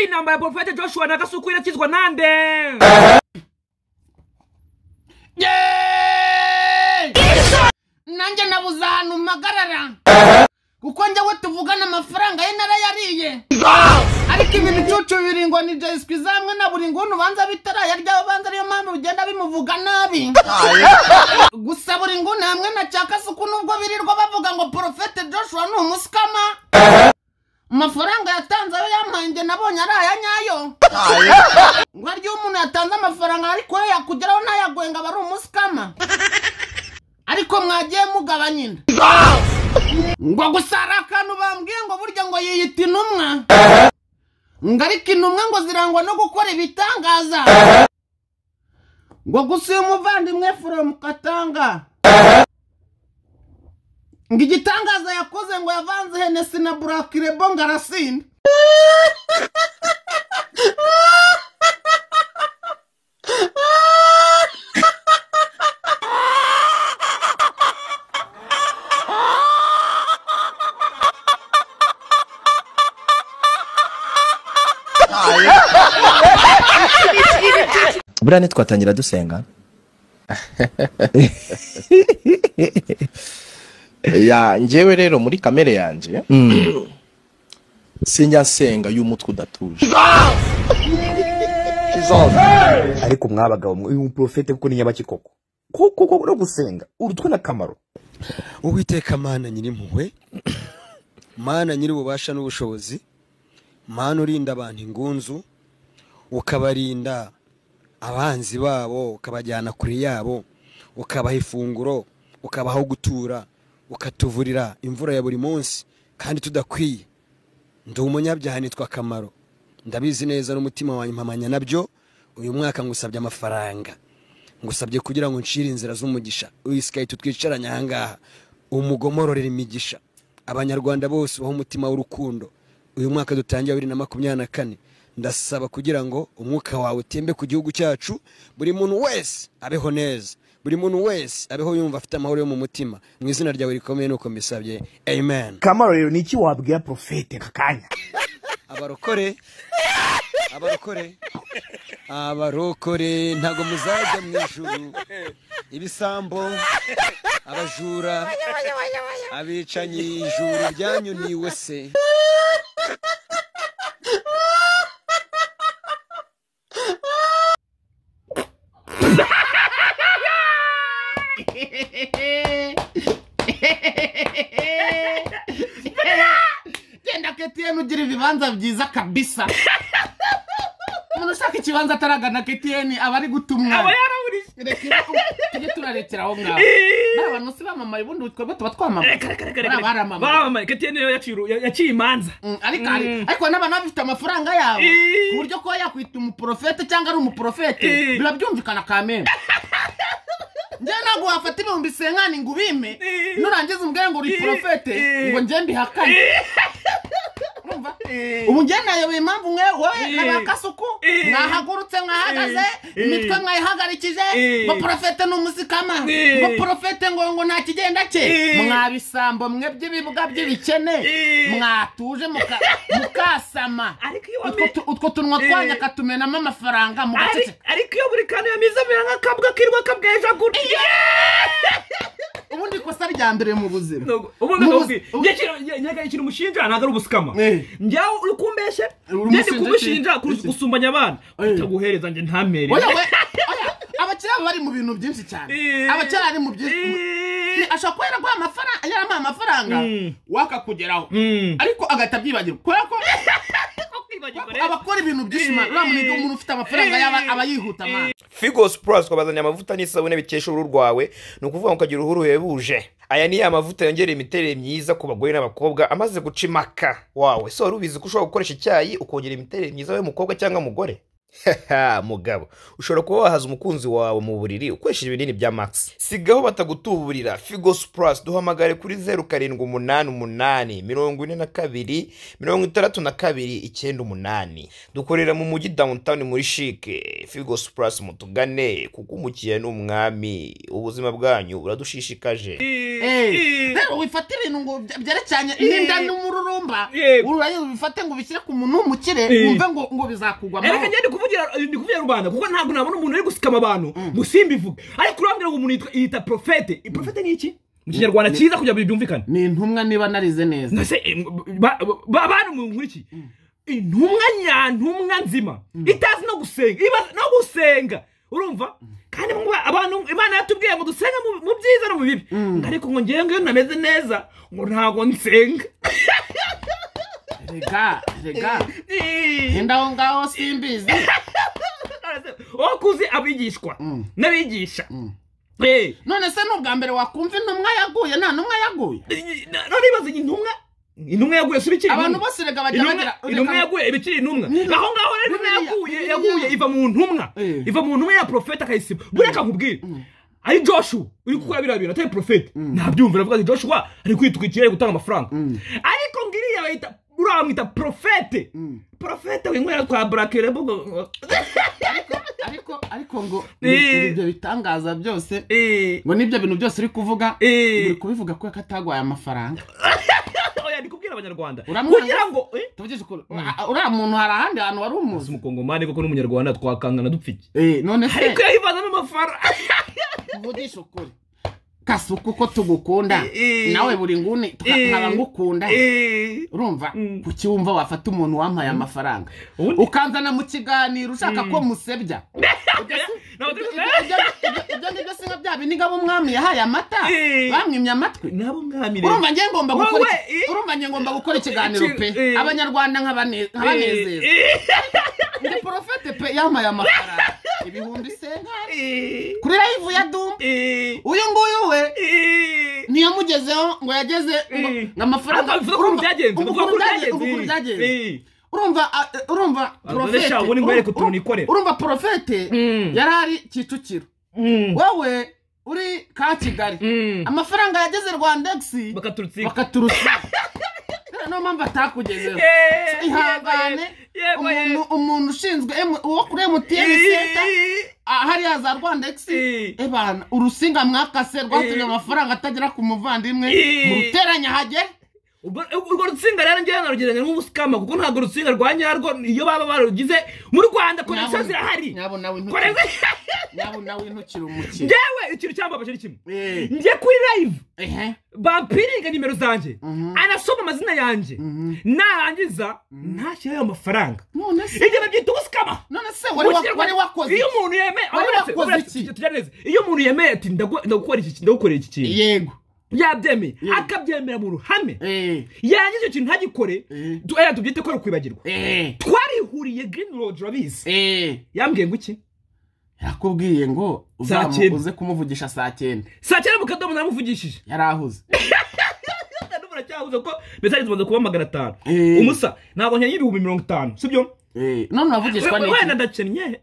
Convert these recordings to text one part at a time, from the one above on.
inamba ya Profete Joshua na Kasuku irakizwa nande? Nanjye nabuze ahantu magarara kuko njyewe tuvugana amafaranga ye narayariye ariko ibi bicucu biringo ni Jeswi zamwe na BURINGUNI ubanza bitarayarya abanza ariyo mpamvu bigenda bimuvuga nabi gusa BURINGUNI hamwe na KASUKU nubwo birirwa bavuga ngo Profete Joshua ni umusikama amafaranga yatanze ayo yampaye njye nabonye ari aya nyayo ngo aryo umuntu yatanze amafaranga ariko yakugeraho ntayagwenga bari umusikama ariko mwagiye mugabanyina ngo gusara akantu bambwiye ngo burya ngo yiyita intumwa ngo ariko intumwa ngo zirangwa no gukora ibitangaza ngo gusa uyu muvandimwe from Katanga ngo igitangaza yakoze ngo yavanze Hennessy na Black Label ngo arasinda Buriya twatangira dusenga ya njyewe rero muri kamere yanje sinjya nsenga y'umutwe udatuje ariko mwabagabo uyu Profete kuko ni nyabakikoko kuko no gusenga urutwe nakamaro Uwiteka Mana nyiri impuhwe Mana nyiri ububasha n'ubushobozi Mana urinda abantu ingunzu ukabarinda abanzi babo ukabajyana kuri yabo ukabaha ifunguro ukabaho gutura ukatuvurira imvura ya buri munsi kandi tudakwiye ndi umunyabyaha nitwa Kamaro ndabizi neza n'umutima wanyu mpamanya nabyo uyu mwaka ngusabye amafaranga ngusabye kugira ngo nshire inzira z'umugisha uyisikaye tutwicaranye ahangaha umugomororera imigisha abanyarwanda bose baho umutima w'urukundo uyu mwaka dutangiye 2024 ndasaba kugira ngo umwuka wawe utembe ku gihugu cyacu buri muntu wese abeho neza buri muntu wese abeho yumva afite amahoro yo mu mutima mu izina ryawe rikomeye nuko mbisabye amen. Kamaro rero niki wabwiye Profete kakanya abarokore ntago muzajya mu ijuru ibisambo abajura abicanyi ijuru ryanyu niwe se Genda KTN ugira ibibanza byiza kabisa umuntu ushaka ikibanza ataragana KTN abari gutumwa aba yaraburiye tujye turarekera aho ngaho n'abantu si bamamaye ubundi twebwe tuba twamamaye baramamaye KTN yaciye imanza ariko n'abantu bafite amafaranga yabo ku buryo ko yakwita umuprofete cyangwa ari umuprofete biba byumvikana kamera njye ntabwo wafata ibihumbi senkani ngo ubime nurangiza umbwire ngo uri Profete ngo njye mbihakane ubu njye nayoboye impamvu mwe wowe na KASUKU mwahagurutse mwahagaze imitwe mwayihagarikije ngo Profete ni umusikama ngo Profete ngo nta kigenda cye mwabisambo mwe by'ibibuga by'ibikene mwatuje mukasama utwo tunwa twanya katumenamo amafaranga mu gacece ariko iyo buri kantu yamizamira nk'akabwa kirwa kabweja guri ubundi kosa rya mbere mu buzima ubundi nyega ikintu umushinja ntago ari ubusikama njyawe uri kumbeshye ngende kumushinja gusumbanya abana utaguhereza nje ntamere abakira bari mu bintu byinshi cyane abakira ari mu byinshi ashaka kwera kwa amafaranga wakakugeraho ariko agatabyibagirwa ko abakora ibintu byinshi uramuniga umuntu ufite amafaranga aba yihuta man Figos Plus kwabazanya amavuta n'isabune bikesha uruhu rwawe no kuvuga ngo kagira uruhu ruhebuje aya ni amavuta yongera imiterere myiza ku bagore n'abakobwa amaze gucimaka wawe so rubizi ko ushobora gukoresha icyayi ukongera imiterere myiza y'umukobwa cyangwa umugore mugabo ushobora kuba wahaza umukunzi wawe mu buriri ukoresheje ibinini bya Max. Sigaho batagutuburira Figos Plus, duhamagare kuri 0788426298. Dukorera mu mujyi downtown muri chic. Figos Plus mutugane kuko umukiye n'umwami, ubuzima bwanyu buradushishikaje. Rero wifate ibintu ngo byerecyanye n'inda n'umururumba, urayo bifate ngo bishyire ku muntu w'umukire wumve ngo bizakugwa mu. Ndi kuvugira rubanda kuko ntabwo nabona umuntu uri gusikama abantu musimbivuga. Ariko urambwira ngo umuntu yita profete. Profete ni iki? Mu Kinyarwanda cyiza kugira byumvikane. Ni intumwa niba narize neza. Nase abantu mu nkuriki. Intumwa nyantumwa nzima. Itazi no gusenga. Urumva? Kandi abantu Imana yatubwiye ngo dusenga mu byiza no mu bibi. Ariko ngo ngiye ngo nameze neza ngo ntago nsenga. Rega Enda ngaho simbizi. Okuzi abigishwa n'abigisha. None se n'ubwa mbere wakumva intumwa yaguye nta ntumwa yaguye. None ibaze intumwa yaguye subikiri. Abantu bose rega bajya intumwa yaguye ibikiri intumwa. Aho ngaho rero yaguye iva mu ntumwa. Iva mu ntumwa ya profeta akayisiba. Bureka nkubwire. Ari Joshua uri gukora birabira atari profeta. Nabyumvira avuga ati Joshua ari kwitwikira gutanga amafaranga. Ariko ngiriya bayita uramwita profete. Profete w'inkwera kwa brakere bugo. Ariko ngo ibyo bitangaza byose ngo nibyo bintu byose uri kuvuga uri kubivuga ko katagwaye amafaranga. Oya ndikubwira abanyarwanda kugira ngo tuvugishe ukuri ura muntu hari ahandi hantu wari umuzi umukongomani koko n'umunyarwanda twakangana dupfiki. None se ariko yahivaza n'amafaranga. Tuvugishe ukuri Kasuku ko tugukunda nawe buri nguni nkaba ngukunda. Urumva kuki wumva wafata umuntu wampaye amafaranga ukanzana mu kiganiro ushaka ko musebya. Ibyo ngibyo singa bya biniga b'umwami yahaye amata bamwimye amatwi. Urumva ngiye ngomba gukora ikiganiro pe abanyarwanda nk'abanezeza. Ndi profete pe yampaye amafaranga ibihumbi senkari kuri live ya Dumba. Uyu nguyu we niyo mugezeho ngo yageze ngamafaranga. Urumva profete yarari Kicukiro, wowe uri ka Kigali. Amafaranga yageze Rwandex bakaturutsa. No mamba atakugezeho. Ihangane umuntu ushinzwe uwo kuri MTN Center hari za Rwandex ebana urusinga mwakase rwatumye amafaranga atagera ku muvandimwe mu ruteranya hagere. Urwo rutsinga rero ngiye narugeranye nk'ubusikama kuko ntabwo rutsinga rwa nyarwo iyo baba barugize mu Rwanda connection zirahari. Nyabo nawe intukira umukire. Ngewe ikintu cyambabaje ari kimwe. Ngiye kuri live bampiringa nimero zanje anasoma amazina yanje narangiza ntashyirayo amafaranga. None se ibyo babyita ubusikama. None se wari wakoze iyo umuntu yemeye iyo umuntu yemeye ati ndagukorera iki kintu yego yabyemeye akabyemera mu ruhame yangize ikintu ntagikore tubyite ko rukwibagirwa. Twarihuriye Green Road rabizi yambwiye ngo iki yakubwiye ngo uze kumuvugisha saa 9 mu kadomo namuvugishije yarahuze. Ndumva cyahuze ko message tubanza kuba 500 umusa ntabwo nkeye 50 sibyo. None navugishwa n'iki wenda ndakennye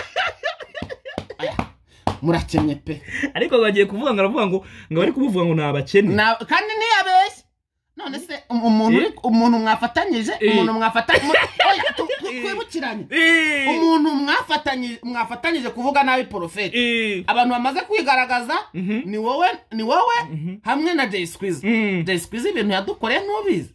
murakennye pe. Ariko bagiye kuvuga ngo aravuga ngo bari kumuvuga ngo nabakennye kandi niyabeshye. None se umuntu mwafatanyije oya twibukiranye umuntu mwafatanyije kuvuga nabi profete abantu bamaze kwigaragaza ni wowe hamwe na Jay Squeeze. Jay Squeeze ibintu yadukoreye ntubizi.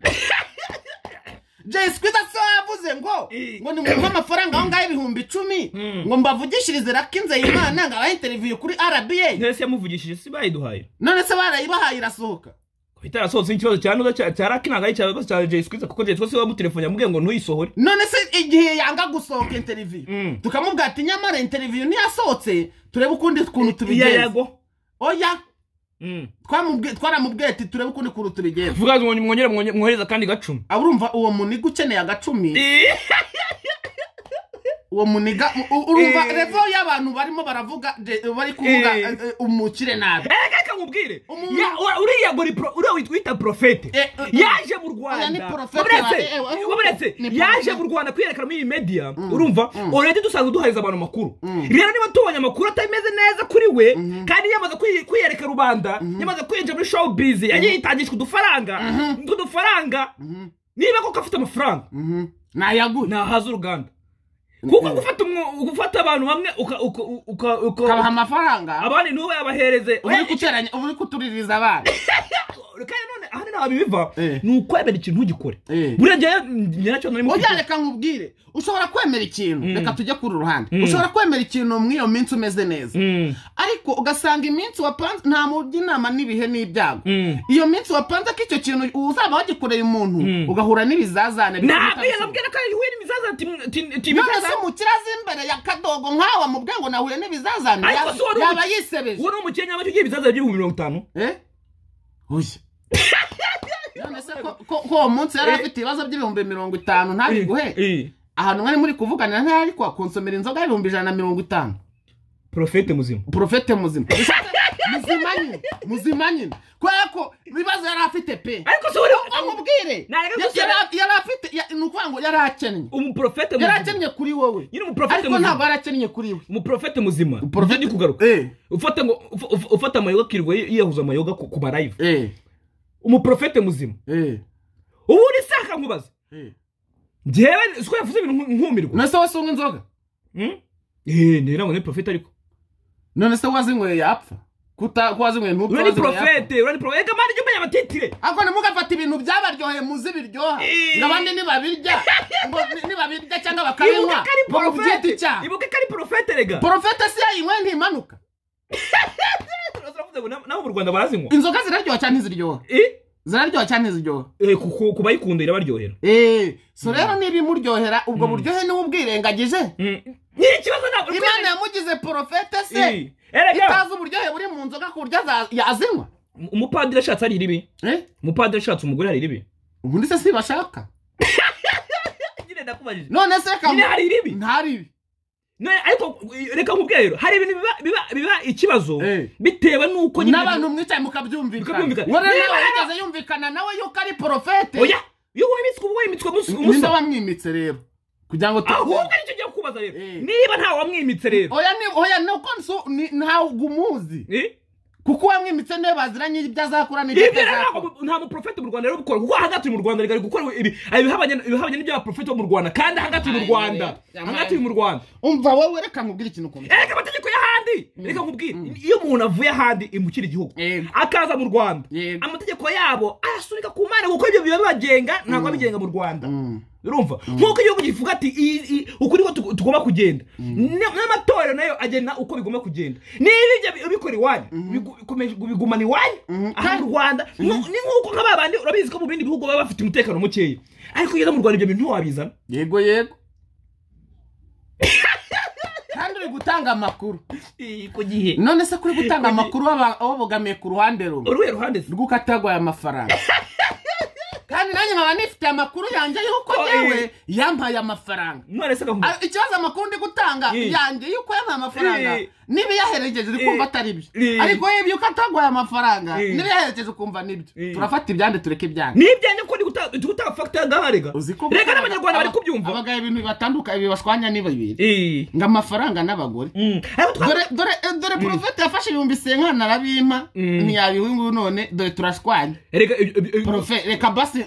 Jay Squeeze avuze ngo ni mu amafaranga aho ngaho ibihumbi 10 ngo mbavugishirize rakinze Imana ngabaye interview kuri RBA. Nese yamuvugishije si bayiduhaye. None se barayibahaye irasohoka. Itarasohotse ikibazo cya rakinaga cy'ikibazo cya Jay Squeeze kuko Jay Squeeze wamutelefone yamubwiye ngo ntuyisohore. None se igihe yanga gusohoka interview tukamubwira ati nyamara interview ntiyasohotse turebe ukundi kuntu tubigenza. Oya twaramubwiye ati turebe ukundi kuntu tubigenza. Vuga ngo mwongereza kandi gacumi. Urumva uwo muniga ukeneye agacumi. Uwo muniga urumva revo y'abantu barimo baravuga bari kuvuga umukire nabi. nkubwire uriya uriya witwa profete yaje mu Rwanda waburetse yaje mu Rwanda kwiyerekana muri media urumva already dusanzwe duhariza abantu makuru rero niba tubonye amakuru atameze neza kuri we kandi yamaze kwiyereka rubanda yamaze kwinjira muri showbiz yagiye yitangishwa udufaranga niba koko afite amafaranga nayaguye nahaza uruganda kuko gufata abantu bamwe ukabaha amafaranga abandi niwe yabahereze uri kutuririza abana kandi none ahandi nawe biva ni ukwemera ikintu ugikore buriya nyiracyo nari ujya reka nkubwire ushobora kwemera ikintu reka tujye kuri ruhande ushobora kwemera ikintu mw'iyo minsi umeze neza ariko ugasanga iminsi wapanze nta mujyi inama n'ibihe n'ibyago iyo minsi wapanze ko icyo kintu uzaba wagikoreye umuntu ugahura n'ibizazane nabwira ko yahuye n'ibizazane none se umukire azi imbere ya kadogo nkawe amubwira ngo nahuye n'ibizazane yaba yisebeje uwo ni umukire nyamara ugiye ibizazane by'ibihumbi 50 oya none se ko uwo munsi yari afite ibibazo by'ibihumbi 50 ntabiguhe ahantu mwari muri kuvuganira ntari kwa konsomera inzoga y'ibihumbi 150 profete muzima muzima nyine kubera ko ibibazo yari afite pe ariko se uri amubwire yari afite nukuvuga ngo yari akennye umuprofete muzima yari akennye kuri wowe nyine umuprofete ariko ntabwo yari akennye kuri we umuprofete muzima ndi kugaruka ufata amayoga kirirwa yiyahuza amayoga ku ma live umuprofete muzima ubu uri saka nkubaza njyewe siko yavuze ibintu nkumirwa none se wasunga inzoga nera ngo ni profete ariko none se wazinyweye yapfa wazinyweye ntupfa urani profete mani jya umenya amatitire ariko ntimugafata ibintu byabaryoheye muzi biryoha ngo abandi nibabirya cyangwa bakabinywa ibuke ko ari profete rega profete si yayinywe ntimanuka nabo mu Rwanda barazinywa inzoga ziraryoha cyane ziryoha ziraryoha cyane ziryoha ku bayikunda irabaryohera so rero niba imuryohera ubwo buryohe niwe ubwirengagije n'ikibazo ntabwo Imana yamugize profete se itazi uburyohe buri mu nzoga ku buryo yazinywa umupadiri ashatse ari iribi umupadiri ashatse umugore ari iribi ubundi se si bashaka nyine ndakubajije none se nyine hari iribi ntaribi none ariko reka nkubwire rero hari ibintu biba ikibazo bitewe nuko n'abantu mwicaye mukabyumvikana wore nawe yigeze yumvikana nawe yuko ari profete oya yo wimitswe umusa wamwimitse rero kugira ngo ahubwo aricyo giye kubaza rero niba nta wamwimitse rero oya nuko ntawe umuzi kuko wamwimitse niwe baziranye ibyo azakora n'ibyo nta muprofete mu Rwanda rero gukora kuko hagati mu Rwanda rigari gukora ibihabanye n'ibyo abaprofete bo mu Rwanda kandi hagati mu Rwanda umva wowe reka nkubwire ikintu ukomeye reka amategeko y'ahandi reka nkubwire iyo umuntu avuye ahandi imukira igihugu akaza mu Rwanda amategeko yabo arasunika ku Mana kuko ibyo biba bibagenga ntabwo abigenga mu Rwanda urumva nkuko igihugu givuga ati ukuri ko tugomba kugenda n'amatorero nayo agena uko bigomba kugenda niba ibyo bikora iwanyu bigumana iwanyu aha mu Rwanda ni nkuko nk'abandi urabizi ko mu bindi bihugu baba bafite umutekano mukeya ariko ugeze mu Rwanda ibyo bintu ntiwabizana yego kandi uri gutanga amakuru ku gihe none se kuri gutanga amakuru wabogamiye ku ruhande rumwe uruhe ruhande rw'ukatagwaye amafaranga kandi nanjye nkaba nifite amakuru yanjye yuko yewe yampaye amafaranga ikibazo amakuru ndi gutanga yanjye yuko yampaye amafaranga niba yaherekeje uri kumva atari byo ariko yebye uko atagwaye amafaranga niba yaherekeje ukumva nibyo turafata ibyande tureke ibyande n'ibyande ko ndi gutanga fagitire ngaharega reka n'abanyarwanda bari kubyumva abagaye ibintu bibatandukanye bibashwanya niba bibiri ngo amafaranga n'abagore dore profete yafashe 100 arabimpa ntiyabiha nguyu none dore turashwanya profete reka basi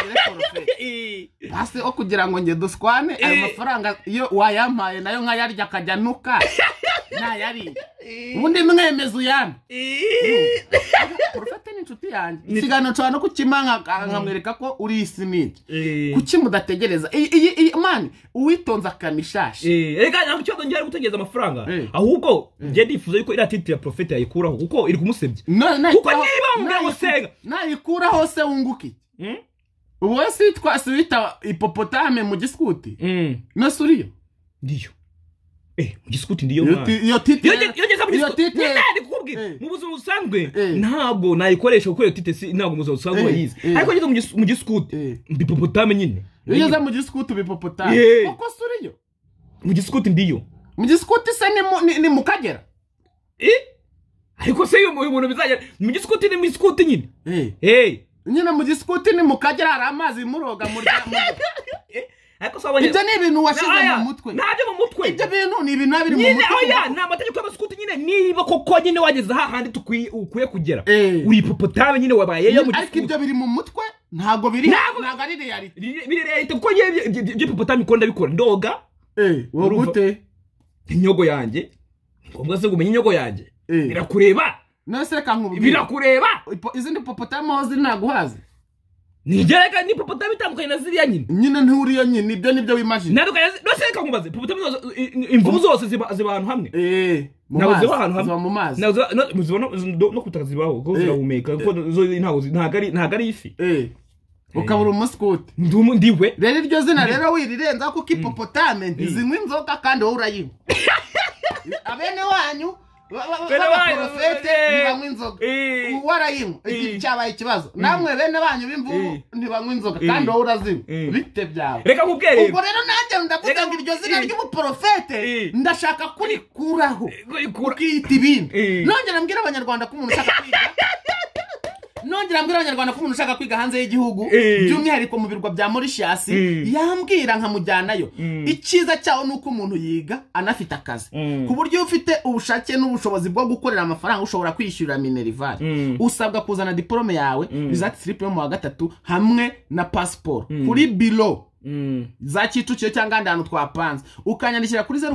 basi o kugira ngo nge dushwane ayo mafaranga iyo wayampaye nayo nkayarya akajya nuka nayari ubundi mwemeza uyana profete ni inshuti yanjye ikiganiro nshobora no kukimanga nkamwereka ko uri isinini kuki mudategereza mani uwitonze akamishashi reka ntabwo ikibazo ngiye ari gutegereza amafaranga ahubwo ngiye ndifuza yuko iriya titire profete yayikuraho kuko iri kumusebya kuko niba umubwira ngo senga nayikuraho se wunguki ubu wese wita hipopotame mu giskuti nose uriyo ndiyo mu giskuti ndiyo mwana iyo titire mu buzima busanzwe ntabwo nayikoresha kuko iyo titire ntabwo mu buzima busanzwe wayizi ariko ngeze mu giskuti hipopotame nyine iyo ngeze mu giskuti hipopotame kuko se uriyo mu giskuti ndiyo mu giskuti se ni mu Kagera ariko se uyu muntu bizajya mu gisikuti ni mu gisikuti nyine nyine mu gisikuti ni mu Kagera hari amazi muroga mu ariko sabonye ibyo ni ibintu washize mu mutwe ntabyo mu mutwe ibyo bintu ni ibintu biri mu nyine mutwe oya ni amategeko y'abasikuti nyine niba koko nyine wageze hahandi ukwiye kugera uri hipopotame nyine wabayeyo mu ariko gisikuti ibyo biri mu mutwe ntabwo biri ntabwo ari reality biri reality kuko hipopotame ikunda bikora ndoga wowe gute inyogo yanjye ngombwa se kumenya inyogo yanjye birakureba nase reka nkubwira birakureba izindi hipopotame ho zinaguhaze nigereka ni hipopotame itandukanye na ziriya nyine nturiyo nyine nibyo wimagine natukanye nose reka nkubaze hipopotame imvubu zose ziba ahantu hamwe nawe ziba ahantu hamwe mu mazi muzibona no kutaka zibaho kuko zirahumeka kuko ntago ari ifi ukabura umusikuti ndiwe rero iryo zina rero wirirenza kuko hipopotame ntizinywa inzoga kandi wowe urayinywa abene wanyu b'abaprofete ntibanywa inzoga warayinywa iki cyabaye ikibazo namwe bene banyu b'imvubu ntibanywa inzoga kandi wowe urazinywa bite byawe reka nkubwire ubwo rero nanjye ndavuga ngo iryo zina ry'ubuprofete ndashaka kurikuraho ukiyita ibindi nongera mbwira abanyarwanda ko umuntu ushaka kwiga ushaka kwiga hanze y'igihugu by'umwihariko mu birwa bya Mauritius yambwira nkamujyanayo icyiza cyawo nuko umuntu yiga anafite akazi ku buryo ufite ubushake n'ubushobozi bwo gukorera amafaranga ushobora kwishyurira minerivare usabwa kuzana diplome yawe result slip yo mu wa gatatu hamwe na passport kuri biro za Kicukiro cyangwa ndano twapanze ukanyandikira kuri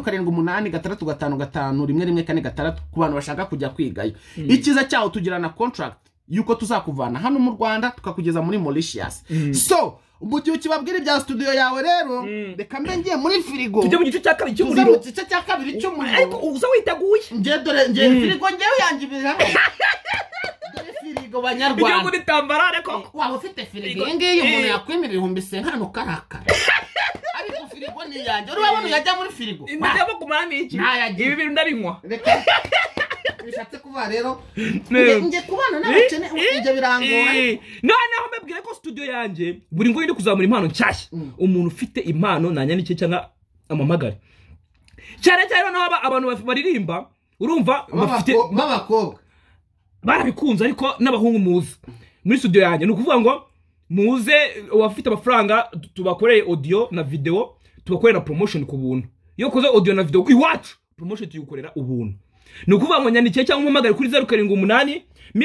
0786555146 ku bantu bashaka kujya kwigayo icyiza cyawo tugirana contract yuko tuzakuvana hano mu Rwanda tukakugeza muri Mauritius so ubugiye ukibabwira ibya studio yawe rero reka mbe ngiye muri firigo tujye mu gice cya kabiri cy'umuriro mu gice cya kabiri cy'umuriro ariko uza witaguye ngiye firigo ngiye yangibira dore firigo banyarwanda ibyo muri tambarare ko waba ufite firigo ngiye umuntu yakwemerera 5000 karakara ariko firigo ni yanjye urabona yajya muri firigo ndaba kumana iki ibi bintu ndabinywa bishatse kuva rero nge kubana n'abakene ibyo birangora noneho mbabwire ko studio yanjye buri ngo ndi kuzamura impano nshyashya umuntu ufite impano nanyandike cyangwa amamagare cyane naho abantu baririmba urumva bafite babakobwa barabikunze ariko n'abahungu muze muri studio yanjye ni ukuvuga ngo muze wafite amafaranga tubakoreye audio na video tubakorera promotion ku buntu iyo koze audio na video iwacu promotion tuyukorera ubuntu ni ukuvuga ngo nyandike cyangwa umumagare kuri 0788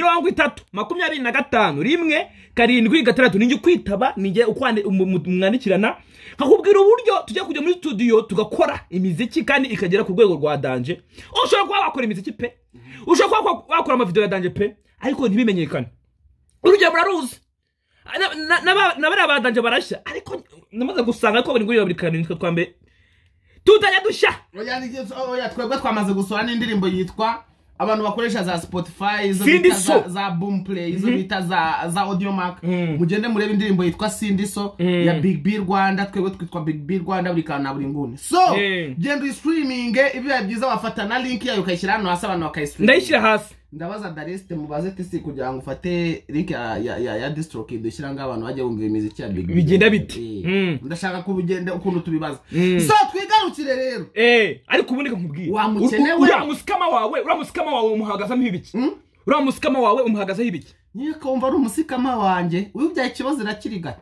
3025 ninjye kwitaba ninjye umwandikirana nkakubwira uburyo tujya kujya muri studio tugakora imiziki kandi ikagera ku rwego rwa danje ushobora kuba wakora imiziki pe ushobora kuba wakora ama video ya danje pe ariko ntibimenyekane urugero muraruzi nabari abadanje barashya ariko namaze gusanga ko buri ngurira buri kantu nitwe twambe tutajya dushya oya twebwe twamaze gusora n'indirimbo yitwa abantu bakoresha za Spotify izo za Boomplay izo bita za Audiomack mugende murebe indirimbo yitwa Sindiso ya Big B Rwanda twebwe twitwa Big B Rwanda buri kana buri nguni so genda streaming ibiba byiza wafata na link yayo ukayishyira hano hasi abantu bakayistream ndayishyira hasi ndabaza Dareste mubaze tisi kugira ngo ufate link ya distro kid dushyira ng'abantu bajye bumva imiziki ya Big B bigenda biti ndashaka kubigenda ukuntu tubibaza so twigarukire rero ariko ubundi nkubwira wamukenewe uramusikama wawe umuhagazaho ibiki uramusikama wawe umuhagazaho ibiki niyo kumva ari umusikama wanjye uyubyaye ikibazo nakiriga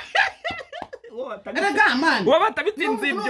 erega man wabata bitinze ibyo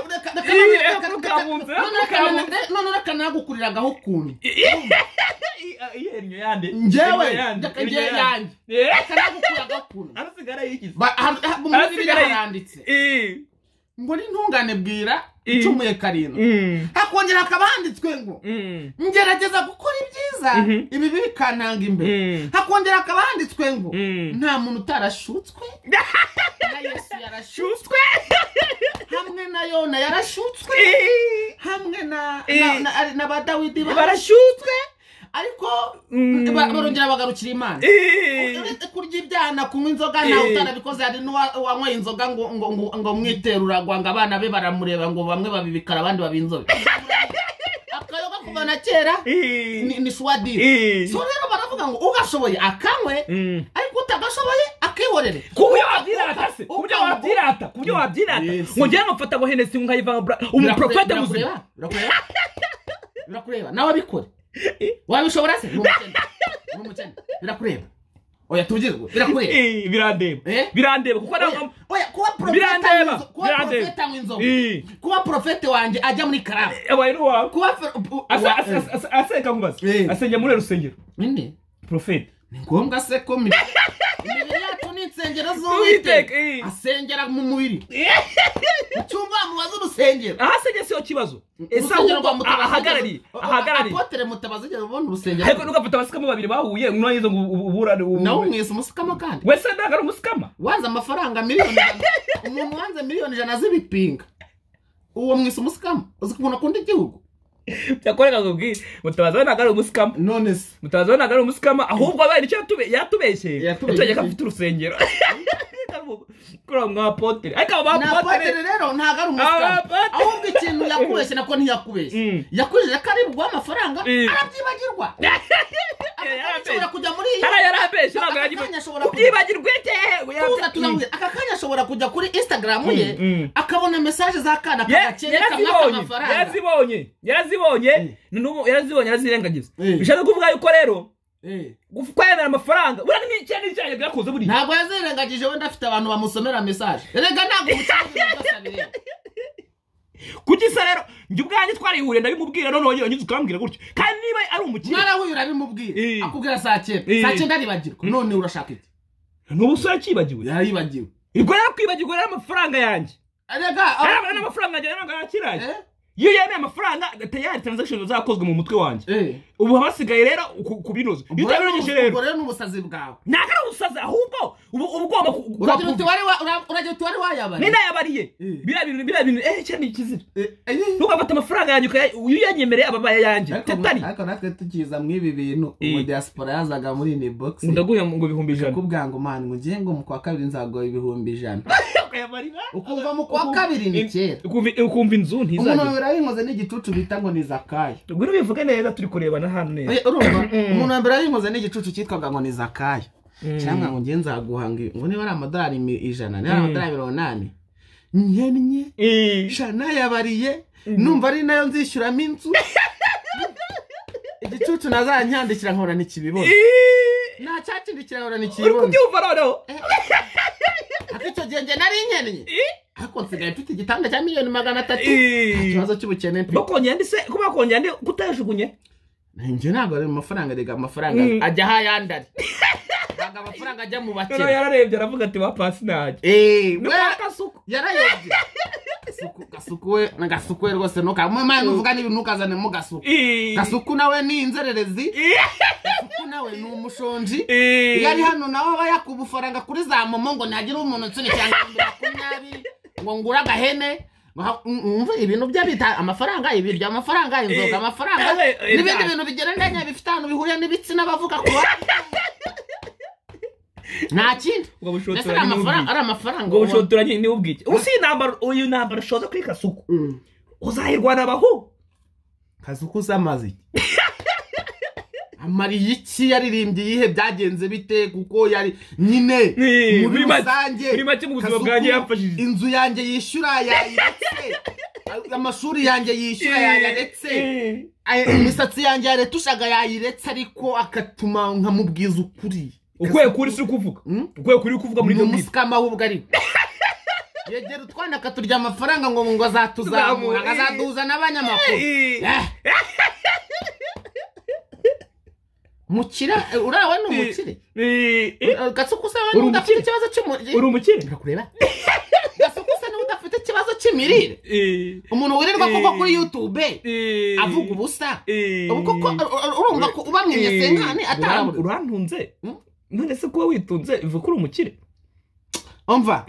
none reka nagukuriragaho ukuntu iyenyo yande njyewe ndakagiye yanjye reka nagukuragaho ukuntu arasigara yikize arasigara yaranditse ngo n'intungane bwira icumuye karindwi hakongera hakaba handitswe ngo ngerageza gukora ibyiza ibi bikantanga imbere hakongera hakaba handitswe ngo nta muntu utarashutswe na Yesu yarashutswe hamwe na Yona yarashutswe hamwe na ba Dawidi barashutswe ariko barongera bagarukira Imana kurya ibyana kunywa inzoga nawe utarabikoze hari n'uwanywa inzoga ngo mwiterura gwanga abana be baramureba ngo bamwe babibikara abandi babinzobe akayoga kuva na kera ni shwadi so rero baravuga ngo ugashoboye akanywe ariko utagashoboye akihorere kubyo wabyirata ngo ngiye ngafata ngo Hennessy ngayiva umuprofete muzima urakureba nawe abikore wabishobora se n'umukene birakureba oya tubigirwe birakureba birandeba kuko oya kuba profete w'inzobo kuba profete wanje ajya muri karamu abaye n'uwawe kuba aseka nkubaze asengera muri rusengero ninde profete ni ngombwa se ko imibiri yacu ni insengero z'Uwiteka asengera mu mubiri cyumva mubaza urusengero ahasengera siyo kibazo ahagarariye apotere mutabazi ugeze ubona urusengero ariko nugafata abasikama babiri bahuye mwayizo uburane nawe mwese umusikama kandi wese ndagara umusikama wanze amafaranga miliyoni umuntu wanze miliyoni 100 z'ibipinga uwo mwese umusikama uzi kubona kundi igihugu byakoreka kubwira mutabaza nagara umusikama none se mutabaza nagara umusikama ahubwo abari icyo yatubeshye yatujye kafite urusengero kura mwapotere ariko abapotere rero ntagara umusikama ahubwo ikintu yakubeshye nako ntiyakubeshye yakujije kari bwa amafaranga arabyibagirwa ashobora kujya muri yarabeshye ntabwo yabyibagirwe aka kanya ashobora kujya kuri Instagram ye akabona message za kana kagakene amafaranga yarazibonye yarazirengagiza bishaka kuvuga yuko rero kwemera amafaranga urani n'icyo cyane byakoze buri ntabwo yazirengagije wenda afite abantu bamusomera message erega ntabwo ubucyabire kugisa rero njye ubwanjye twarihuriye ndabimubwira none wongeye ukambwira gutyo kandi niba ari umukire mwarahuye urabimubwira akubwira saa 9 aribagirwa none urashaka iki n'ubusore kibagiwe yaribagiwe ibwo yakwibagirwa rero amafaranga yanjye erega arabana amafaranga yanjye ntabwo yakiraje iyo yemeye amafaranga tayari transaction zakozwe mu mutwe wanjye ubu hasigaye rero kubinoza iyo utabirogeje rero n'ubusazi bwawe ntago ari ubusazi ahubwo ugomba uragira uti wari wayabariye nina yabariye bira bintu cyane ikizira ntugafata amafaranga yanjye uyu yanyemereye ababaya yanjye tetari ariko natwe tukiza mu ibi bintu mu diaspora yazaga muri inbox ndaguye ngo 1,100 kubwa ngo man ngo ngiye ngo mu kwa kabiri nzagoye 1,100 ukumva mu kwa kabiri ni kera ukumva inzu ntizaje yinkoze n'igicucu bita ngo ni Zakayo ubwo bivuga neza turi kurebana hano neza urumva umuntu wambere yinkoze n'igicucu cyitwaga ngo ni Zakayo cyangwa ngo ngiye nzaguhanga ngo niba ari amadolari 100 niba ari amadolari 800 nyenye shana yabariye numva ari nayo nzishyuramo inzu igicucu nazanyandikira nkora nikibibona nta cyakindikira nkora nikibibona uri kubyumva noneho icyo gihe nge nari nkenye ariko nsigaye mfite igitanda cya miliyoni 300 ikibazo cy'ubukene mfite bakongera ndise kuba bakongera ndi kutajugunye nje ntabwo ari amafaranga rega amafaranga ajya hayandari ntabwo amafaranga ajya mu bakene yararebye aravuga ati bapasi naje kasuku yarayobye kasuku we ngasuku rwose nuka mama uvuga n'ibintu ukazane mu gasuku nawe ni inzererezi kasuku nawe ni umushonji yari hano nawe bayakubufaranga kuri za momo ngo nagira umuntu nsuni cyangwa 20 ngo ngura gahene umva ibintu byabita amafaranga ibiryo amafaranga inzoga amafaranga n'ibindi bintu bigerendanya bifite hano bihuriye n'ibitsina bavuga ko nta kindi ari amafaranga ngo bushotoranye ni ubwike usi nambara uyu nambara shoza kuri kasuku uzahirwana abaho kasuku zamazi amariye iki yaririmbye yihe byagenze bite kuko yari nyine muri rusange muri make mu buzima bwanjye yafashije inzu yanjye yishyura yayiretse amashuri yanjye yishyura yayaretse imisatsi yanjye yaretushaga yayiretse ariko akatuma nkamubwiza ukuri ukwiye kuri si kuvuga ukwiye kuri kuvuga muri byo musikama ahubwo ari yegera utwana akaturya amafaranga ngo azatuzamura azaduza n'abanyamakuru mukira urawe n'umukire gasuku sawa n'udafite ikibazo cy'umurire uri umukire ndakureba gasuku sawa n'udafite ikibazo cy'imirire umuntu wirirwa koko kuri YouTube avuga ubusa ubwo urumva ko ubamwenye senkane atarabura urantunze none se kuba witunze ivuga ko uri umukire umva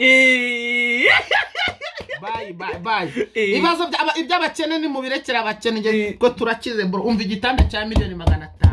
bye ibibazo by'abakene ni mu birekera abakene ko turakize bro umva igitanda cya miliyoni 500